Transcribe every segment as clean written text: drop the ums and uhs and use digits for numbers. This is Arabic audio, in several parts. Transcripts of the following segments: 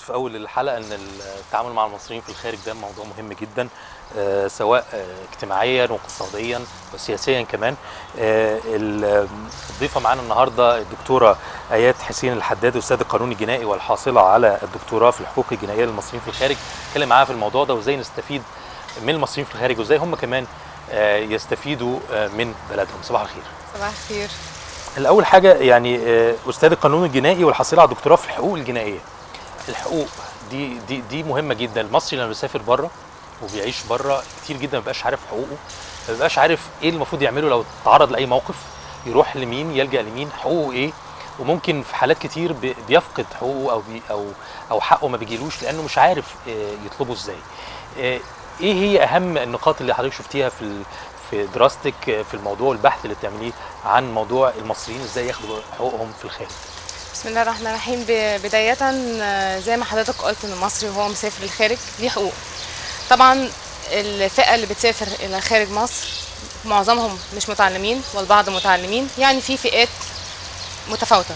في اول الحلقه ان التعامل مع المصريين في الخارج ده موضوع مهم جدا، سواء اجتماعيا واقتصاديا وسياسيا كمان. الضيفه معانا النهارده الدكتوره ايات حسين الحداد، استاذ القانون الجنائي والحاصله على الدكتوراه في الحقوق الجنائيه للمصريين في الخارج. اتكلم معاها في الموضوع ده وازاي نستفيد من المصريين في الخارج وازاي هم كمان يستفيدوا من بلدهم. صباح الخير. صباح الخير. الأول حاجة يعني أستاذ القانون الجنائي والحصيلة على الدكتوراه في الحقوق الجنائية. الحقوق دي مهمة جدا. المصري لما بيسافر بره وبيعيش بره كتير جدا ما بيبقاش عارف حقوقه، ما بيبقاش عارف إيه المفروض يعمله لو تعرض لأي موقف، يروح لمين، يلجأ لمين، حقوقه إيه، وممكن في حالات كتير بيفقد حقوقه أو حقه ما بيجيلوش لأنه مش عارف يطلبه إزاي. إيه هي أهم النقاط اللي حضرتك شفتيها في دراستك في الموضوع البحث اللي بتعمليه عن موضوع المصريين ازاي ياخدوا حقوقهم في الخارج؟ بسم الله الرحمن الرحيم. بداية زي ما حضرتك قلت ان المصري وهو مسافر الخارج ليه حقوق. طبعا الفئة اللي بتسافر الى خارج مصر معظمهم مش متعلمين والبعض متعلمين، يعني في فئات متفاوتة.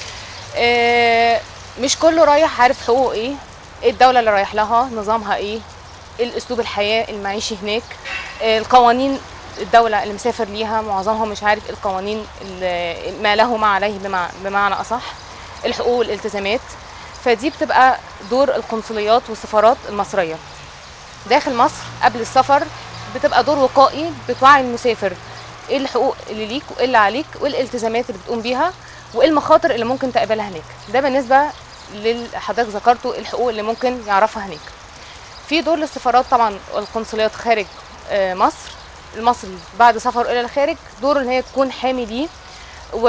مش كله رايح عارف حقوقه ايه الدولة اللي رايح لها نظامها ايه الاسلوب الحياة المعيشي هناك، القوانين الدولة اللي مسافر ليها معظمهم مش عارف القوانين ما له ما عليه بمعنى أصح، الحقوق والالتزامات. فدي بتبقى دور القنصليات والسفارات المصرية داخل مصر قبل السفر، بتبقى دور وقائي بتوعي المسافر ايه الحقوق اللي ليك وايه اللي عليك وايه الالتزامات اللي بتقوم بيها وايه المخاطر اللي ممكن تقابلها هناك. ده بالنسبة لحضرتك ذكرته الحقوق اللي ممكن يعرفها هناك. في دور للسفارات طبعا والقنصليات خارج مصر. المصري بعد سفره الى الخارج دور ان هي تكون حامي ليه و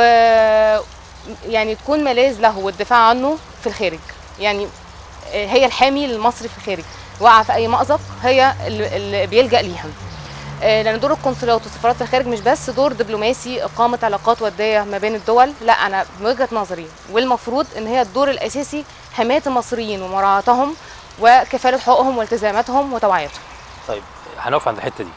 يعني تكون ملاذ له والدفاع عنه في الخارج، يعني هي الحامي للمصري في الخارج، وقع في اي مأزق هي اللي بيلجأ ليها. لان دور القنصليات والسفارات في الخارج مش بس دور دبلوماسي اقامه علاقات وديه ما بين الدول، لا، انا بوجهه نظري والمفروض ان هي الدور الاساسي حمايه المصريين ومراعاتهم وكفاله حقوقهم والتزاماتهم وتوعيتهم. طيب هنقف عند الحته دي.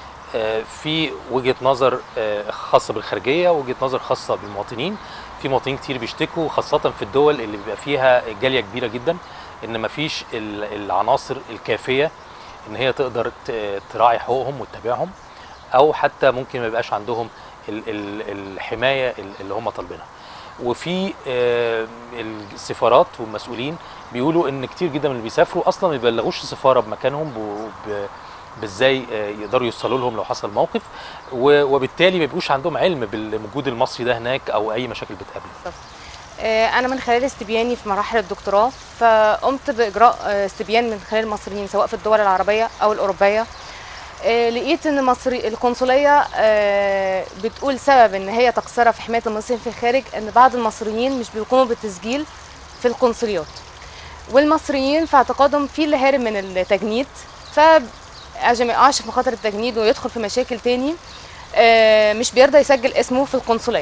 في وجهه نظر خاصه بالخارجيه ووجهه نظر خاصه بالمواطنين. في مواطنين كتير بيشتكوا خاصه في الدول اللي بيبقى فيها جاليه كبيره جدا ان مفيش العناصر الكافيه ان هي تقدر تراعي حقوقهم وتتابعهم، او حتى ممكن ما يبقاش عندهم الحمايه اللي هم طالبينها. وفي السفارات والمسؤولين بيقولوا ان كتير جدا من اللي بيسافروا اصلا ما بيبلغوش السفاره بمكانهم بازاي يقدروا يوصلوا لهم لو حصل موقف، وبالتالي ما بيبقوش عندهم علم بالوجود المصري ده هناك او اي مشاكل بتقابله. انا من خلال استبياني في مراحل الدكتوراه فقمت باجراء استبيان من خلال المصريين سواء في الدول العربيه او الاوروبيه. لقيت ان القنصليه بتقول سبب ان هي تقصيرها في حمايه المصريين في الخارج ان بعض المصريين مش بيقوموا بالتسجيل في القنصليات، والمصريين في اعتقادهم في اللي هارب من التجنيد عشان ما يقعش في مخاطر التجنيد ويدخل في مشاكل تاني مش بيرضى يسجل اسمه في القنصليه.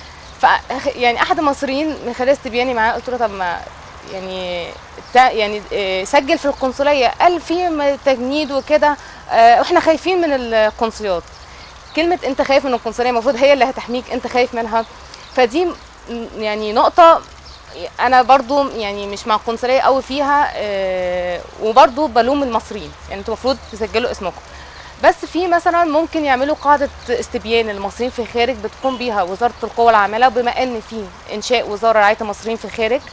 يعني احد المصريين من خلال استبياني معاه قلت له طب ما يعني سجل في القنصليه، قال في تجنيد وكده واحنا خايفين من القنصليات. كلمه انت خايف من القنصليه المفروض هي اللي هتحميك، انت خايف منها. فدي يعني نقطه انا برضو يعني مش مع القنصليه قوي فيها، وبرضو بلوم المصريين، يعني انتوا المفروض تسجلوا اسمكم. بس في مثلا ممكن يعملوا قاعده استبيان للمصريين في الخارج بتقوم بيها وزاره القوى العامله، بما ان في انشاء وزاره رعايه المصريين في الخارج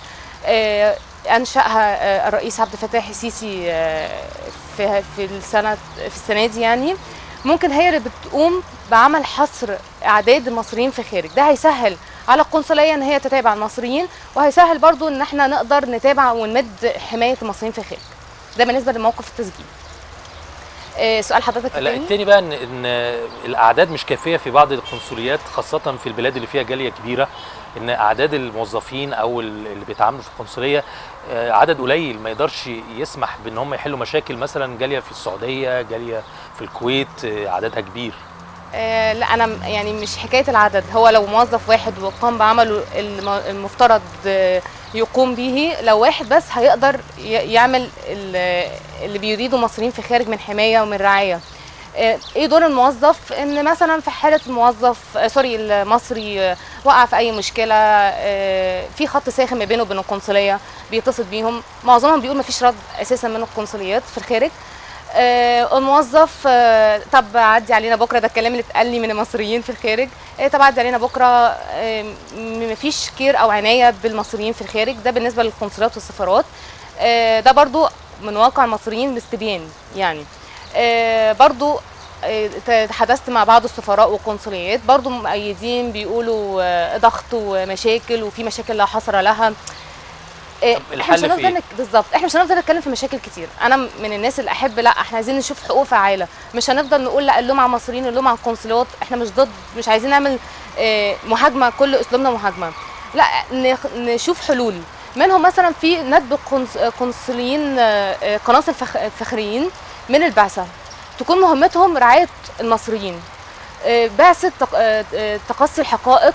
انشاها الرئيس عبد الفتاح السيسي في السنه دي. يعني ممكن هي اللي بتقوم بعمل حصر اعداد المصريين في الخارج. ده هيسهل على القنصليه ان هي تتابع المصريين، وهيسهل برضو ان احنا نقدر نتابع ونمد حمايه المصريين في الخارج. ده بالنسبه لموقف التسجيل. سؤال حضرتك لا، التاني بقى ان الاعداد مش كافيه في بعض القنصليات خاصه في البلاد اللي فيها جاليه كبيره، ان اعداد الموظفين او اللي بيتعاملوا في القنصليه عدد قليل ما يقدرش يسمح بان هم يحلوا مشاكل مثلا جاليه في السعوديه، جاليه في الكويت عددها كبير. لا، انا يعني مش حكايه العدد. هو لو موظف واحد وقام بعمله المفترض يقوم به، لو واحد بس هيقدر يعمل اللي بيريده مصريين في الخارج من حمايه ومن رعايه. ايه دور الموظف؟ ان مثلا في حاله الموظف سوري المصري وقع في اي مشكله، في خط ساخن ما بينه وبين القنصليه، بيتصل بيهم، معظمهم بيقول ما فيش رد اساسا من القنصليات في الخارج. الموظف طب عدي علينا بكره، ده الكلام اللي اتقال لي من المصريين في الخارج، طب عدي علينا بكره، مفيش كير او عنايه بالمصريين في الخارج. ده بالنسبه للقنصليات والسفارات. ده برضو من واقع المصريين باستبيان يعني. برضو تحدثت مع بعض السفراء والقنصليات، برضو مؤيدين، بيقولوا ضغط ومشاكل، وفي مشاكل لا حصر لها. احنا مش هنفضل بالظبط، احنا مش هنفضل نتكلم في مشاكل كتير. انا من الناس اللي احب، لا احنا عايزين نشوف حقوق فعاله، مش هنفضل نقول لا اللوم على المصريين، اللوم على القنصليات. احنا مش ضد، مش عايزين نعمل مهاجمه، كل اسلوبنا مهاجمه، لا نشوف حلول. منهم مثلا في ندب قنصليين قناصل فخريين من البعثه، تكون مهمتهم رعايه المصريين، بعثه تقصي الحقائق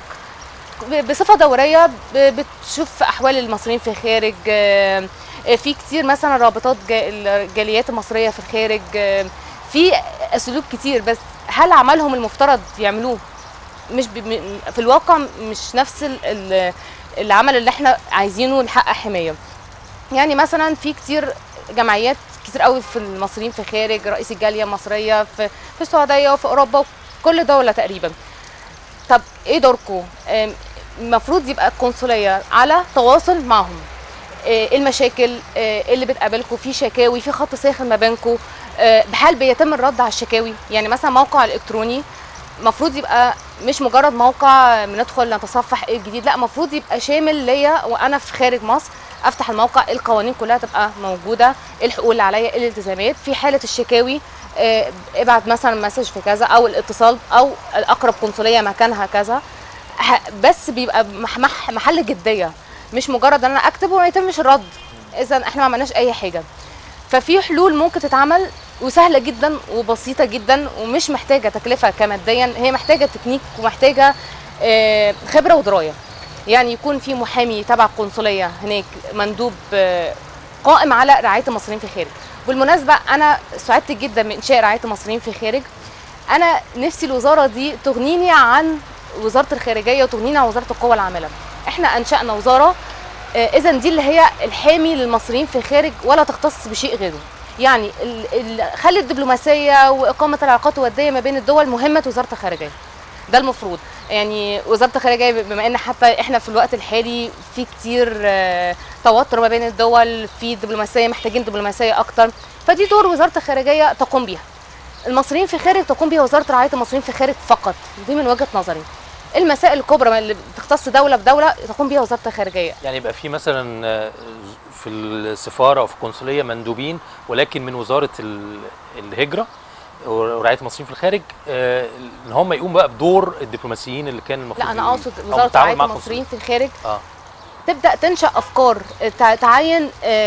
بصفه دوريه، بتشوف احوال المصريين في الخارج. في كتير مثلا رابطات الجاليات المصريه في الخارج، في اسلوب كتير، بس هل عملهم المفترض يعملوه مش في الواقع مش نفس العمل اللي احنا عايزينه نحقق حمايه. يعني مثلا في كتير جمعيات كتير قوي في المصريين في الخارج، رئيس الجاليه المصريه في السعوديه وفي اوروبا وكل دوله تقريبا. طب ايه دوركم؟ المفروض يبقى القنصليه على تواصل معهم. المشاكل اللي بتقابلكم، في شكاوي، في خط ساخن ما بينكم، بحال بيتم الرد على الشكاوي. يعني مثلا موقع الالكتروني المفروض يبقى مش مجرد موقع بندخل نتصفح ايه الجديد، لا المفروض يبقى شامل ليا وانا في خارج مصر، افتح الموقع القوانين كلها تبقى موجوده، الحقوق اللي عليا، الالتزامات. في حاله الشكاوي ابعت مثلا مسج في كذا، او الاتصال، او الاقرب قنصليه مكانها كذا، بس بيبقى محل جديه، مش مجرد ان انا اكتب وما يتمش الرد، اذا احنا ما عملناش اي حاجه. ففي حلول ممكن تتعمل وسهله جدا وبسيطه جدا، ومش محتاجه تكلفه كماديا، هي محتاجه تكنيك ومحتاجه خبره ودرايه. يعني يكون في محامي تبع القنصليه هناك، مندوب قائم على رعايه المصريين في الخارج. بالمناسبه انا سعدت جدا من انشاء رعايه المصريين في الخارج. انا نفسي الوزاره دي تغنيني عن وزاره الخارجيه وتغنيني عن وزاره القوى العامله. احنا انشانا وزاره اذا دي اللي هي الحامي للمصريين في الخارج، ولا تختص بشيء غيره. يعني خلي الدبلوماسيه واقامه العلاقات الوديه ما بين الدول مهمه وزاره الخارجيه. ده المفروض. يعني وزاره الخارجيه بما ان حتى احنا في الوقت الحالي في كتير توتر ما بين الدول، في دبلوماسيه، محتاجين دبلوماسيه اكتر، فدي دور وزاره الخارجيه تقوم بيها. المصريين في الخارج تقوم بيها وزاره رعايه المصريين في الخارج فقط، دي من وجهه نظري. المسائل الكبرى اللي بتختص دوله بدوله تقوم بيها وزاره الخارجيه. يعني يبقى في مثلا في السفاره او في القنصليه مندوبين، ولكن من وزاره الهجره ورعايه المصريين في الخارج، ان هم يقوموا بقى بدور الدبلوماسيين اللي كان المفروض. لا انا اقصد وزاره رعايه المصريين في الخارج تبدا تنشا افكار، تعين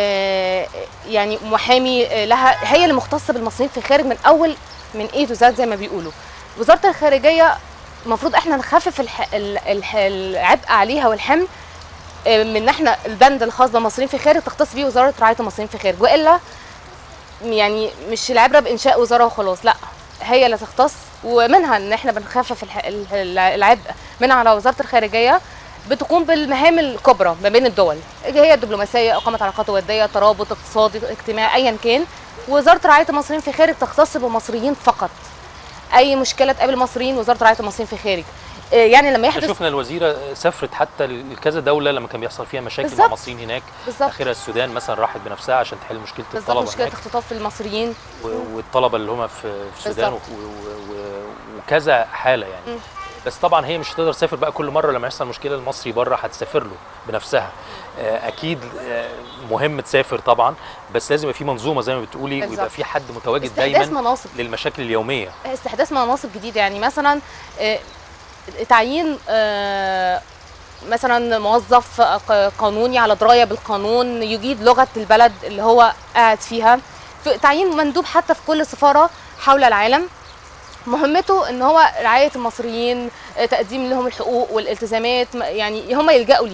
يعني محامي لها، هي اللي مختصه بالمصريين في الخارج من اول، من ايه تو زد زي ما بيقولوا. وزاره الخارجيه المفروض احنا نخفف العبء عليها والحمل، من احنا البند الخاص بالمصريين في الخارج تختص بيه وزاره رعايه المصريين في الخارج، والا يعني مش العبره بانشاء وزاره وخلاص، لا هي اللي تختص، ومنها ان احنا بنخفف العبء من على وزاره الخارجيه، بتقوم بالمهام الكبرى ما بين الدول، هي الدبلوماسيه، اقامه علاقات وديه، ترابط اقتصادي، اجتماعي، ايا كان. وزاره رعايه المصريين في الخارج تختص بالمصريين فقط. اي مشكله تقابل المصريين وزاره رعايه المصريين في الخارج. يعني لما يحدث، شفنا الوزيره سافرت حتى لكذا دوله لما كان بيحصل فيها مشاكل بالزبط. مع المصريين هناك، بالظبط. اخرها السودان مثلا، راحت بنفسها عشان تحل مشكله الطلبه، مشكله اختطاف المصريين والطلبه اللي هم في السودان، وكذا حاله يعني. بس طبعا هي مش هتقدر تسافر بقى كل مره لما يحصل مشكله المصري بره هتسافر له بنفسها. اكيد مهم تسافر طبعا، بس لازم يبقى في منظومه زي ما بتقولي، ويبقى في حد متواجد دايما مناصب للمشاكل اليوميه، استحداث مناصب جديده. يعني مثلا تعيين مثلا موظف قانوني على درايه بالقانون، يجيد لغه البلد اللي هو قاعد فيها. تعيين مندوب حتى في كل سفاره حول العالم، مهمته ان هو رعايه المصريين، تقديم لهم الحقوق والالتزامات، يعني هم يلجأوا ليه.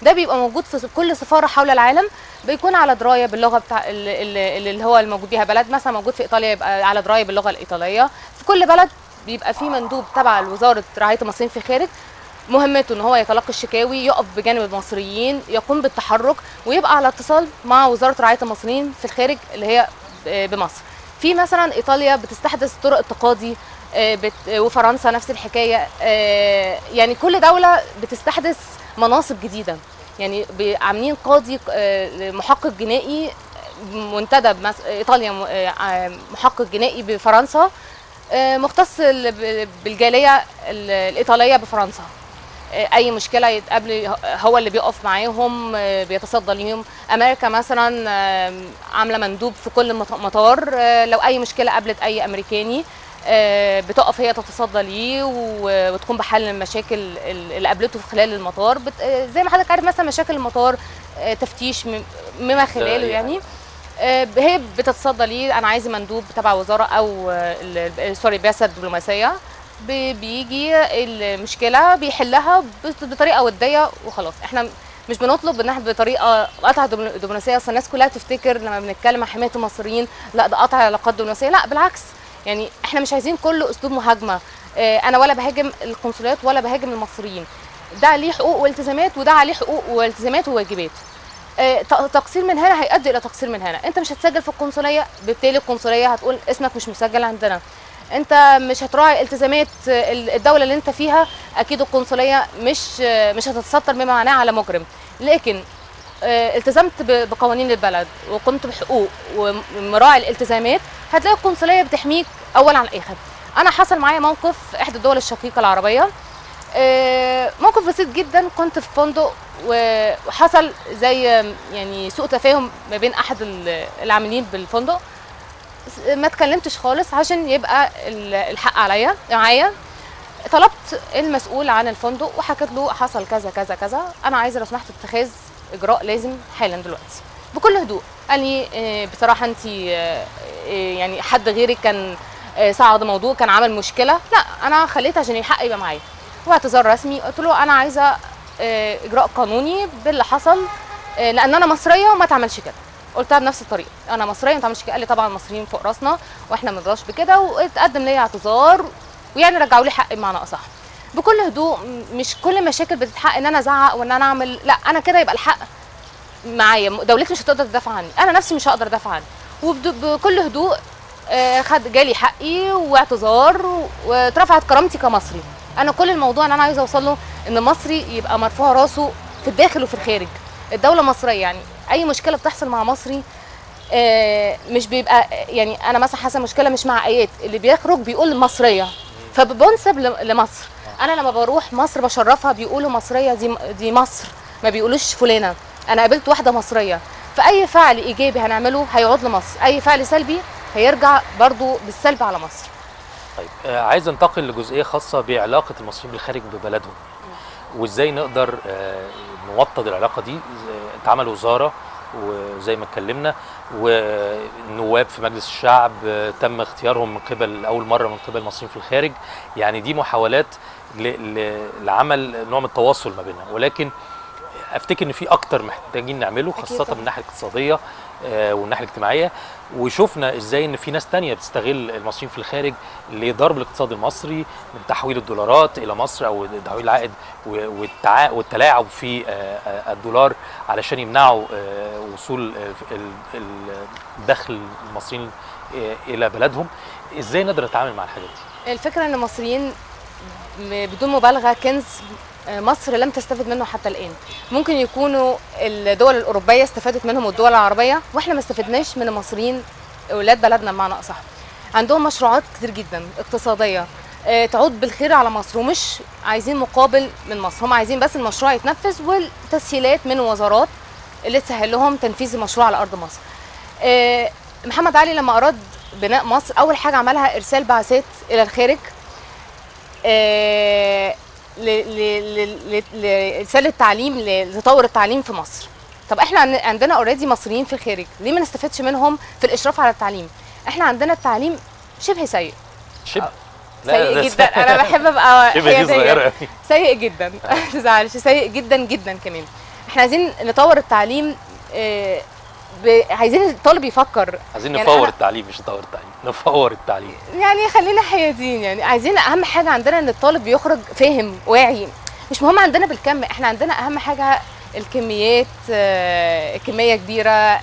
ده بيبقى موجود في كل سفاره حول العالم، بيكون على درايه باللغه بتاع اللي هو الموجود بيها بلد. مثلا موجود في ايطاليا يبقى على درايه باللغه الايطاليه. في كل بلد بيبقى في مندوب تبع وزاره رعايه المصريين في الخارج، مهمته ان هو يتلقى الشكاوي، يقف بجانب المصريين، يقوم بالتحرك، ويبقى على اتصال مع وزاره رعايه المصريين في الخارج اللي هي بمصر. في مثلا ايطاليا بتستحدث طرق التقاضي، وفرنسا نفس الحكايه. يعني كل دوله بتستحدث مناصب جديده، يعني عاملين قاضي محقق جنائي منتدب ايطاليا، محقق جنائي بفرنسا مختص بالجاليه الايطاليه بفرنسا. اي مشكله يتقابل هو اللي بيقف معاهم، بيتصدى ليهم. امريكا مثلا عامله مندوب في كل مطار، لو اي مشكله قابلت اي امريكاني بتقف هي تتصدى ليه وتقوم بحل المشاكل اللي قابلته في خلال المطار. زي ما حضرتك عارف مثلا مشاكل المطار، تفتيش مما خلاله يعني. هي بتتصدى ليه، انا عايزه مندوب تبع وزاره او سوري بعثه دبلوماسيه، بيجي المشكله بيحلها بطريقه وديه وخلاص. احنا مش بنطلب ان احنا بطريقه قطع دبلوماسيه. اصل الناس كلها تفتكر لما بنتكلم عن حمايه المصريين لا ده قطع علاقات دبلوماسيه، لا بالعكس. يعني احنا مش عايزين كله اسلوب مهاجمه. انا ولا بهاجم القنصليات ولا بهاجم المصريين، ده عليه حقوق والتزامات وده عليه حقوق والتزامات وواجبات. تقصير من هنا هيؤدي الى تقصير من هنا. انت مش هتسجل في القنصليه، بالتالي القنصليه هتقول اسمك مش مسجل عندنا. انت مش هتراعي التزامات الدوله اللي انت فيها، اكيد القنصليه مش هتتستر بما معناه على مجرم. لكن التزمت بقوانين البلد وقمت بحقوق ومراعي الالتزامات، هتلاقي القنصليه بتحميك اول عن الاخر. انا حصل معايا موقف في احدى الدول الشقيقه العربيه، موقف بسيط جدا. كنت في فندق وحصل زي يعني سوء تفاهم ما بين احد العاملين بالفندق. ما اتكلمتش خالص عشان يبقى الحق معايا. طلبت المسؤول عن الفندق وحكيت له حصل كذا كذا كذا، انا عايزه لو سمحت اتخاذ اجراء لازم حالا دلوقتي بكل هدوء. قال لي بصراحه انت يعني حد غيرك كان صعد موضوع، كان عمل مشكله، لا انا خليت عشان الحق يبقى معايا. واعتذار رسمي، قلت له انا عايزه اجراء قانوني باللي حصل، لان انا مصريه وما تعملش كده. قلتها بنفس الطريقه، انا مصريه ما تعملش كده. قال لي طبعا المصريين فوق راسنا واحنا ما بنرضاش بكده، واتقدم لي اعتذار ويعني رجعوا لي حقي بمعنى اصح بكل هدوء. مش كل المشاكل بتتحقق ان انا ازعق وان انا اعمل، لا انا كده يبقى الحق معايا، دولتي مش هتقدر تدافع عني، انا نفسي مش هقدر ادافع عني. وبكل هدوء جالي حقي واعتذار واترفعت كرامتي كمصري. انا كل الموضوع ان انا عايزه اوصل له ان المصري يبقى مرفوع راسه في الداخل وفي الخارج. الدوله مصريه، يعني اي مشكله بتحصل مع مصري مش بيبقى يعني انا مثلا حاسه مشكله مش مع ايات، اللي بيخرج بيقول مصريه فبنسب لمصر. انا لما بروح مصر بشرفها بيقولوا مصريه، دي مصر، ما بيقولوش فلانه. انا قابلت واحده مصريه، فاي فعل ايجابي هنعمله هيعود لمصر، اي فعل سلبي هيرجع برضو بالسلب على مصر. طيب عايز انتقل لجزئيه خاصه بعلاقه المصريين بالخارج ببلدهم، وازاي نقدر نوطد العلاقه دي. اتعمل وزاره وزي ما اتكلمنا، والنواب في مجلس الشعب تم اختيارهم من قبل اول مره من قبل المصريين في الخارج. يعني دي محاولات لعمل نوع من التواصل ما بيننا، ولكن افتكر ان في اكتر محتاجين نعمله، خاصه من الناحيه الاقتصاديه والناحيه الاجتماعيه. وشفنا ازاي ان في ناس تانية بتستغل المصريين في الخارج لضرب الاقتصاد المصري من تحويل الدولارات الى مصر او تحويل العائد والتلاعب في الدولار علشان يمنعوا وصول دخل المصريين الى بلدهم. ازاي نقدر نتعامل مع الحاجات دي؟ الفكره ان المصريين بدون مبالغه كنز مصر لم تستفد منه حتى الآن. ممكن يكونوا الدول الأوروبية استفادت منهم والدول العربية، واحنا ما استفدناش من المصريين أولاد بلدنا بمعنى أصح. عندهم مشروعات كتير جدا اقتصادية تعود بالخير على مصر، ومش عايزين مقابل من مصر، هم عايزين بس المشروع يتنفذ والتسهيلات من الوزارات اللي تسهل لهم تنفيذ المشروع على أرض مصر. محمد علي لما أراد بناء مصر أول حاجة عملها إرسال بعثات إلى الخارج لرسالة التعليم لتطور التعليم في مصر. طب احنا عندنا اوريدي مصريين في الخارج، ليه ما نستفدش منهم في الاشراف على التعليم؟ احنا عندنا التعليم شبه سيء. شبه سيء جدا. انا بحب ابقى حياديه. سيء جدا ما تزعلش، سيء جدا جدا كمان. احنا عايزين نطور التعليم. عايزين الطالب يفكر. عايزين نفور التعليم، مش نطور التعليم، نفور التعليم. يعني خلينا حياديين، يعني عايزين اهم حاجه عندنا ان الطالب يخرج فاهم واعي. مش مهم عندنا بالكم، احنا عندنا اهم حاجه الكميات، كميه كبيره.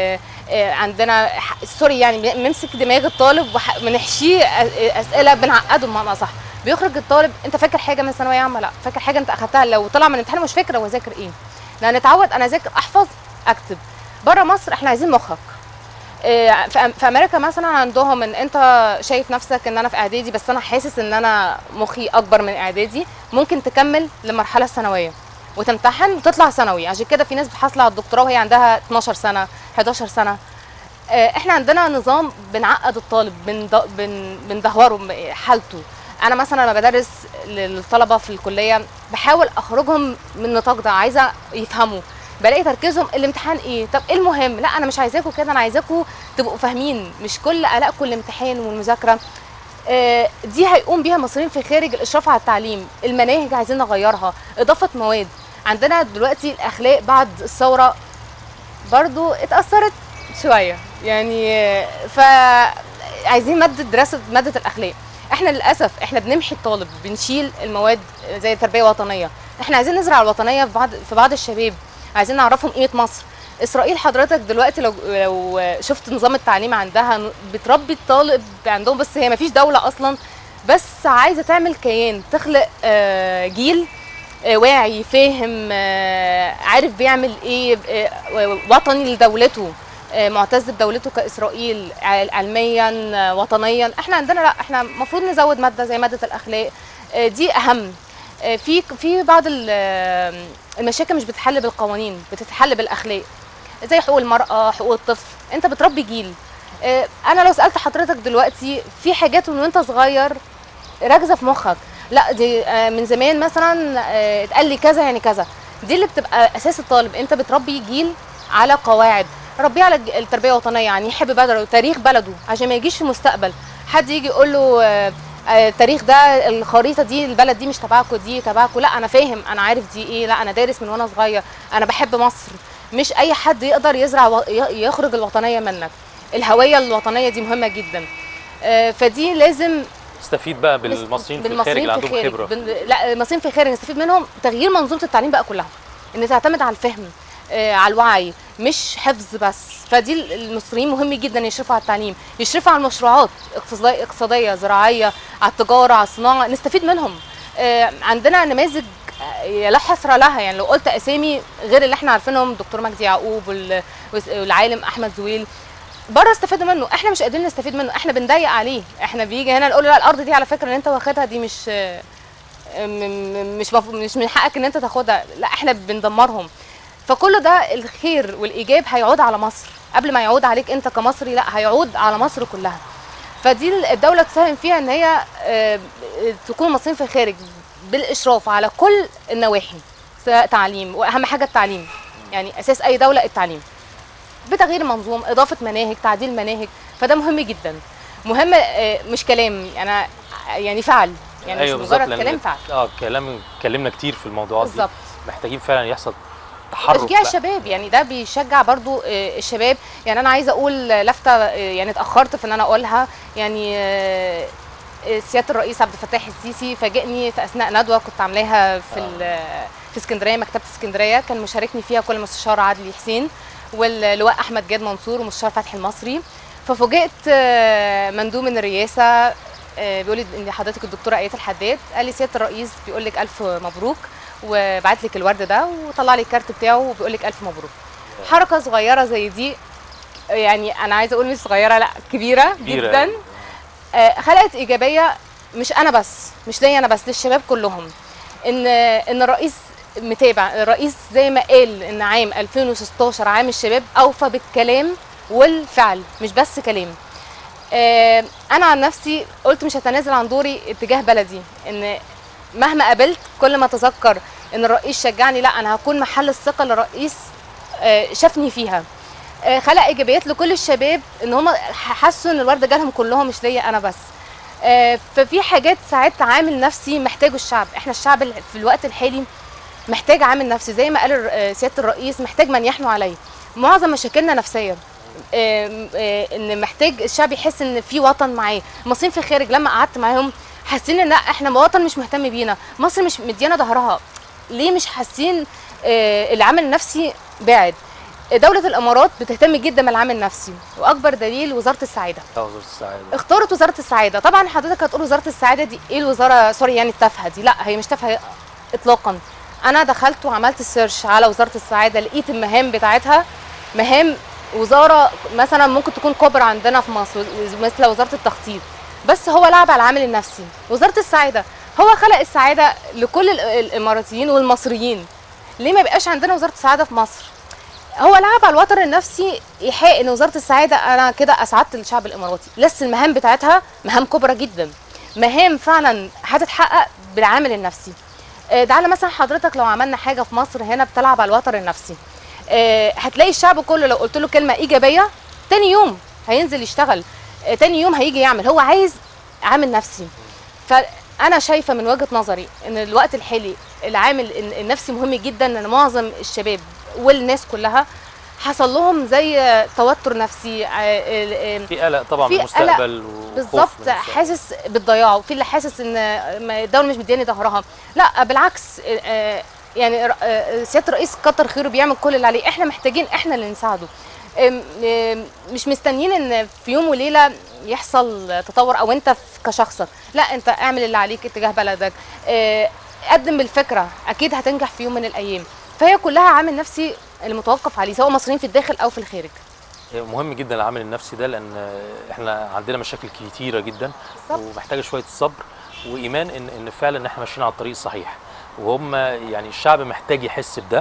عندنا سوري يعني بنمسك دماغ الطالب وبنحشيه اسئله بنعقده بمعنى اصح. بيخرج الطالب انت فاكر حاجه من ثانويه عامه؟ لا. فاكر حاجه انت اخدتها؟ لو طلع من الامتحان مش فاكر هو ذاكر ايه. لا نتعود انا اذاكر احفظ اكتب. بره مصر احنا عايزين مخك. في امريكا مثلا عندهم ان انت شايف نفسك ان انا في اعدادي بس انا حاسس ان انا مخي اكبر من اعدادي، ممكن تكمل للمرحله الثانويه وتمتحن وتطلع ثانوي. عشان كده في ناس بتحصل على الدكتوراه وهي عندها 12 سنه 11 سنه. احنا عندنا نظام بنعقد الطالب، بندهوره حالته. انا مثلا لما بدرس للطلبه في الكليه بحاول اخرجهم من النطاق ده، عايزه يفهموا. بلاقي تركيزهم الامتحان ايه؟ طب ايه المهم؟ لا انا مش عايزاكم كده، انا عايزاكم تبقوا فاهمين، مش كل قلقكم الامتحان والمذاكره. دي هيقوم بيها مصريين في خارج الاشراف على التعليم. المناهج عايزين نغيرها، اضافه مواد. عندنا دلوقتي الاخلاق بعد الثوره برضو اتاثرت شويه يعني، فعايزين ماده الاخلاق. احنا للاسف احنا بنمحي الطالب، بنشيل المواد زي التربيه الوطنيه. احنا عايزين نزرع الوطنيه في بعض الشباب، عايزين نعرفهم قيمه مصر. اسرائيل حضرتك دلوقتي لو شفت نظام التعليم عندها بتربي الطالب عندهم، بس هي ما فيش دوله اصلا، بس عايزه تعمل كيان، تخلق جيل واعي فاهم، عارف بيعمل ايه، وطني لدولته، معتز بدولته كاسرائيل، علميا وطنيا. احنا عندنا لا، احنا المفروض نزود ماده زي ماده الاخلاق. دي اهم. في بعض المشاكل مش بتتحل بالقوانين، بتتحل بالاخلاق، زي حقوق المراه، حقوق الطفل. انت بتربي جيل. انا لو سالت حضرتك دلوقتي في حاجات من وانت صغير راكزه في مخك، لا دي من زمان مثلا اتقال لي كذا يعني كذا. دي اللي بتبقى اساس الطالب. انت بتربي جيل على قواعد، ربيه على التربيه الوطنيه، يعني يحب بلده وتاريخ بلده، عشان ما يجيش في المستقبل حد يجي يقول له التاريخ ده، الخريطه دي، البلد دي مش تبعكم، دي تبعكم. لا انا فاهم، انا عارف دي ايه، لا انا دارس من وانا صغير، انا بحب مصر. مش اي حد يقدر يخرج الوطنيه منك. الهويه الوطنيه دي مهمه جدا. فدي لازم نستفيد بقى بالمصريين في الخارج اللي عندهم خبره. لا المصريين في الخارج نستفيد منهم. تغيير منظومه التعليم بقى كلها، ان تعتمد على الفهم، على الوعي، مش حفظ بس. فدي المصريين مهم جدا يشرفوا على التعليم، يشرفوا على المشروعات اقتصاديه زراعيه، على التجاره، على الصناعه، نستفيد منهم. عندنا نماذج لا حصر لها، يعني لو قلت اسامي غير اللي احنا عارفينهم، دكتور مجدي يعقوب والعالم احمد زويل، بره استفادوا منه. احنا مش قادرين نستفيد منه، احنا بنضيق عليه. احنا بيجي هنا نقول له لا الارض دي على فكره اللي انت واخدها دي مش من حقك ان انت تاخدها، لا احنا بندمرهم. فكل ده الخير والايجاب هيعود على مصر قبل ما يعود عليك انت كمصري، لا هيعود على مصر كلها. فدي الدوله تساهم فيها ان هي تكون مصريين في الخارج بالاشراف على كل النواحي، سواء تعليم، واهم حاجه التعليم، يعني اساس اي دوله التعليم، بتغيير منظوم، اضافه مناهج، تعديل مناهج. فده مهم جدا، مهم مش كلام، انا يعني فعل، يعني أيوة مش مجرد كلام، فعل. اتكلمنا كتير في الموضوعات بالظبط. دي، محتاجين فعلا يحصل تحرك، تشجيع الشباب، يعني ده بيشجع برضو الشباب. يعني انا عايزه اقول لفته، يعني اتاخرت في ان انا اقولها، يعني سياده الرئيس عبد الفتاح السيسي فاجئني في اثناء ندوه كنت عاملاها في اسكندريه، مكتبه اسكندريه، كان مشاركني فيها كل المستشار عادل حسين واللواء احمد جاد منصور ومستشار فتحي المصري. ففوجئت مندوب من الرئاسه بيقول لي ان حضرتك الدكتوره ايات الحداد، قال لي سياده الرئيس بيقول لك الف مبروك وبعت لك الورد ده وطلع لي الكارت بتاعه وبيقول لك الف مبروك. حركه صغيره زي دي، يعني انا عايزه اقول مش صغيره، لا كبيره جدا، خلقت ايجابيه، مش انا بس، مش ليا انا بس، للشباب كلهم. ان الرئيس متابع. الرئيس زي ما قال ان عام 2016 عام الشباب، اوفى بالكلام والفعل، مش بس كلام. انا عن نفسي قلت مش هتنازل عن دوري اتجاه بلدي، ان مهما قابلت كل ما اتذكر ان الرئيس شجعني، لا انا هكون محل الثقه اللي الرئيس شافني فيها. خلق ايجابيات لكل الشباب، ان هم حسوا ان الورده جالهم كلهم، مش ليا انا بس. ففي حاجات ساعات عامل نفسي محتاجه الشعب. احنا الشعب في الوقت الحالي محتاج عامل نفسي زي ما قال سياده الرئيس، محتاج من يحنو عليه. معظم مشاكلنا نفسيه، ان محتاج الشعب يحس ان في وطن معاه. المصريين في الخارج لما قعدت معاهم حاسين ان احنا وطن مش مهتم بينا، مصر مش مديانا ظهرها. ليه مش حاسين العامل النفسي بعد؟ دولة الامارات بتهتم جدا بالعامل النفسي، واكبر دليل وزارة السعادة. وزارة السعادة اختارت وزارة السعادة. طبعا حضرتك هتقول وزارة السعادة دي ايه الوزارة، سوري يعني التافهة دي؟ لا، هي مش تافهة اطلاقا. انا دخلت وعملت سيرش على وزارة السعادة، لقيت المهام بتاعتها مهام وزارة مثلا ممكن تكون كبرى عندنا في مصر مثل وزارة التخطيط، بس هو لعب على العامل النفسي. وزارة السعادة هو خلق السعادة لكل الاماراتيين والمصريين، ليه ما يبقاش عندنا وزارة السعادة في مصر؟ هو لعب على الوتر النفسي، يحق ان وزاره السعاده انا كده اسعدت الشعب الاماراتي. لسه المهام بتاعتها مهام كبرى جدا، مهام فعلا هتتحقق بالعامل النفسي. تعالى مثلا حضرتك لو عملنا حاجه في مصر هنا بتلعب على الوتر النفسي، هتلاقي الشعب كله لو قلت له كلمه ايجابيه تاني يوم هينزل يشتغل، تاني يوم هيجي يعمل. هو عايز عامل نفسي. فانا شايفه من وجهه نظري ان الوقت الحالي العامل النفسي مهم جدا، ان معظم الشباب والناس كلها حصل لهم زي توتر نفسي، في قلق طبعا من المستقبل بالظبط، حاسس بالضياع، وفي اللي حاسس ان الدوله مش مدياني ظهرها. لا بالعكس، يعني سياده الرئيس كتر خيره بيعمل كل اللي عليه، احنا محتاجين احنا اللي نساعده. مش مستنيين ان في يوم وليله يحصل تطور او انت كشخصك، لا انت اعمل اللي عليك اتجاه بلدك، قدم بالفكره، اكيد هتنجح في يوم من الايام. فهي كلها عامل نفسي المتوقف عليه، سواء مصريين في الداخل او في الخارج. مهم جدا العامل النفسي ده، لان احنا عندنا مشاكل كتيره جدا ومحتاجه شويه صبر وايمان ان فعلا احنا ماشيين على الطريق الصحيح، وهم يعني الشعب محتاج يحس بده.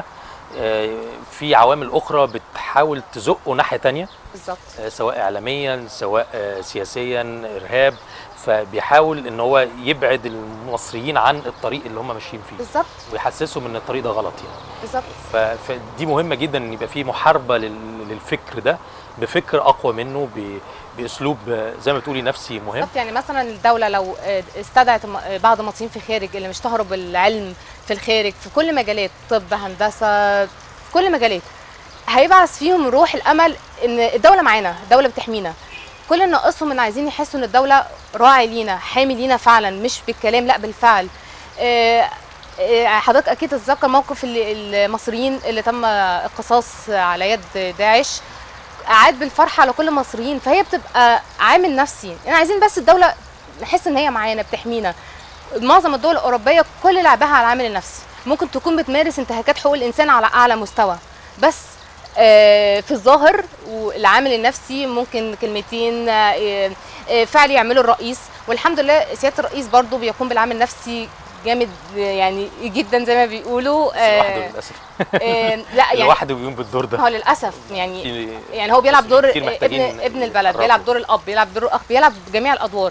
في عوامل اخرى بتحاول تزقه ناحيه تانية بالظبط، سواء اعلاميا سواء سياسيا ارهاب، فبيحاول ان هو يبعد المصريين عن الطريق اللي هم ماشيين فيه بالظبط، ويحسسهم ان الطريق ده غلط يعني بالظبط. فدي مهمه جدا ان يبقى في محاربه للفكر ده بفكر اقوى منه، باسلوب زي ما بتقولي نفسي مهم. بالظبط، يعني مثلا الدوله لو استدعت بعض المصريين في الخارج اللي اشتهروا بالعلم في الخارج في كل مجالات، طب، هندسه، في كل مجالات، هيبعث فيهم روح الامل ان الدوله معانا، الدوله بتحمينا. كل اللي ناقصهم ان عايزين يحسوا ان الدوله راعي لينا، حامي لينا فعلا، مش بالكلام لا بالفعل. حضرتك اكيد تتذكر موقف المصريين اللي تم القصاص على يد داعش، قعد بالفرحه على كل المصريين. فهي بتبقى عامل نفسي، يعني عايزين بس الدوله نحس ان هي معانا بتحمينا. معظم الدول الاوروبيه كل لعبها على العامل النفسي، ممكن تكون بتمارس انتهاكات حقوق الانسان على اعلى مستوى، بس في الظاهر والعامل النفسي ممكن كلمتين فعل يعمله الرئيس. والحمد لله سياده الرئيس برضو بيقوم بالعامل النفسي جامد يعني جدا زي ما بيقولوا. لوحده للاسف لا يعني لوحده بيقوم بالدور ده. هو للاسف يعني هو بيلعب دور ابن البلد، بيلعب دور الاب، بيلعب دور الاخ، بيلعب جميع الادوار.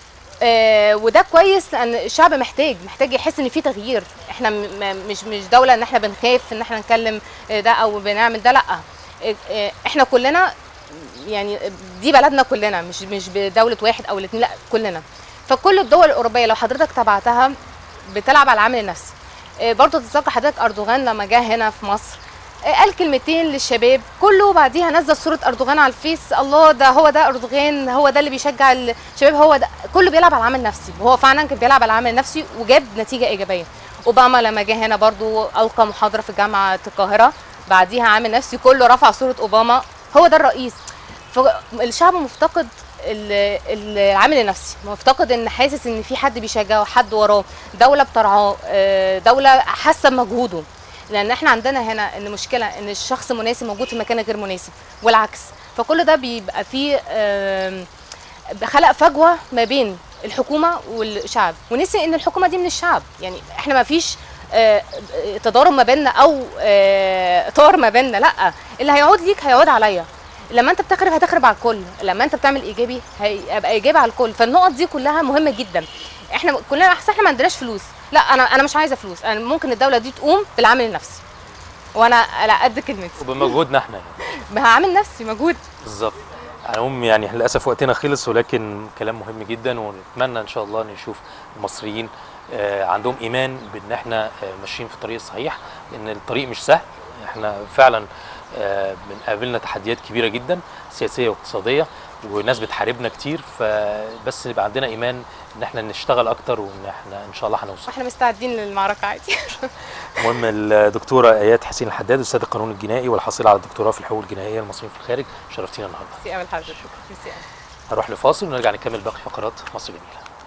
وده كويس لان الشعب محتاج يحس ان في تغيير. احنا مش دوله ان احنا بنخاف ان احنا نكلم ده او بنعمل ده، لا احنا كلنا يعني دي بلدنا كلنا، مش بدوله واحد او الاثنين، لا كلنا. فكل الدول الاوروبيه لو حضرتك تبعتها بتلعب على العامل النفسي. برضه تتذكر حضرتك اردوغان لما جه هنا في مصر قال كلمتين للشباب كله، بعديها نزل صوره اردوغان على الفيس، الله ده هو ده اردوغان، هو ده اللي بيشجع الشباب، هو ده. كله بيلعب على العامل النفسي، وهو فعلا كان بيلعب على العامل النفسي وجاب نتيجه ايجابيه. اوباما لما جه هنا برضه القى محاضره في جامعه القاهره، بعديها عامل نفسي كله رفع صوره اوباما، هو ده الرئيس. فالشعب مفتقد العامل النفسي، مفتقد ان حاسس ان في حد بيشجعه، حد وراه، دوله بترعاه، دوله حاسه بمجهوده. لان احنا عندنا هنا ان مشكله ان الشخص مناسب موجود في مكان غير مناسب والعكس. فكل ده بيبقى فيه خلق فجوه ما بين الحكومه والشعب، ونسي ان الحكومه دي من الشعب. يعني احنا ما فيش تضارب ما بيننا او طار ما بيننا، لا، اللي هيعود ليك هيعود عليا. لما انت بتخرب هتخرب على الكل، لما انت بتعمل ايجابي هيبقى ايجابي على الكل. فالنقط دي كلها مهمه جدا. احنا كلنا احسن، احنا ما عندناش فلوس، لا انا مش عايزه فلوس، انا ممكن الدوله دي تقوم بالعامل النفسي وانا على قد كلمتي وبمجهودنا احنا يعني بعامل نفسي مجهود بالظبط. على العموم يعني للاسف وقتنا خلص، ولكن كلام مهم جدا، ونتمنى ان شاء الله نشوف المصريين عندهم ايمان بان احنا ماشيين في الطريق الصحيح، لان الطريق مش سهل. احنا فعلا بنقابلنا تحديات كبيره جدا سياسيه واقتصاديه، وناس بتحاربنا كتير، فبس يبقى عندنا ايمان ان احنا نشتغل اكتر، وان احنا ان شاء الله هنوصل. احنا مستعدين للمعركه عادي. المهم الدكتوره ايات حسين الحداد، استاذ القانون الجنائي والحاصله على الدكتوراه في الحقوق الجنائيه للمصريين في الخارج، شرفتينا النهارده. ميرسي قوي لحضرتك. ميرسي. هنروح لفاصل ونرجع نكمل باقي فقرات مصر جميله.